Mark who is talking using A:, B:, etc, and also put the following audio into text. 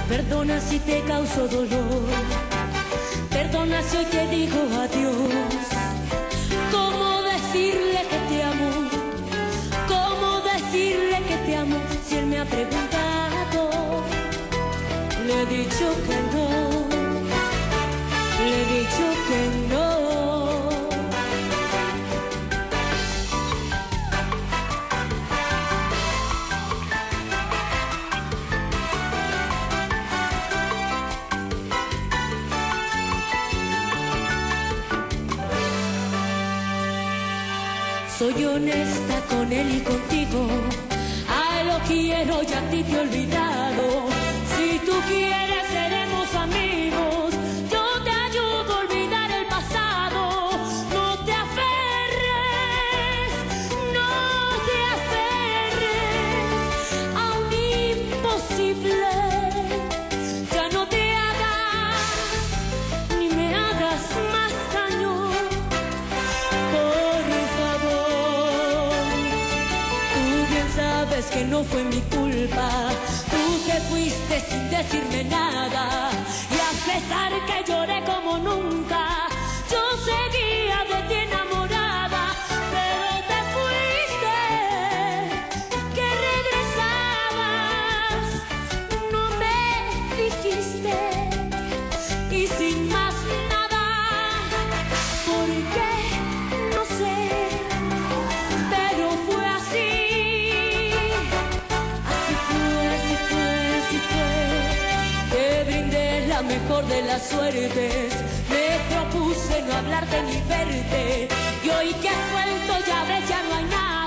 A: Perdona si te causo dolor, perdona si hoy te digo adiós. ¿Cómo decirle que te amo? ¿Cómo decirle que te amo? Si él me ha preguntado, le he dicho que no, le he dicho que no. Soy honesta con él y contigo, a él lo quiero y a ti te he olvidado. Si tú quieres seremos amigos, yo te ayudo a olvidar el pasado. No te aferres, no te aferres a un imposible. Ya no te hagas, ni me hagas más daño. Sabes que no fue mi culpa, tú te fuiste sin decirme nada, y a pesar que lloré como nunca, yo seguía de ti enamorada, pero te fuiste, que regresabas, no me dijiste, y sin más nada, ¿por qué? No sé, pero fue así. La mejor de las suertes, me propuse no hablarte ni verte, y hoy que has vuelto ya ves, ya no hay nada.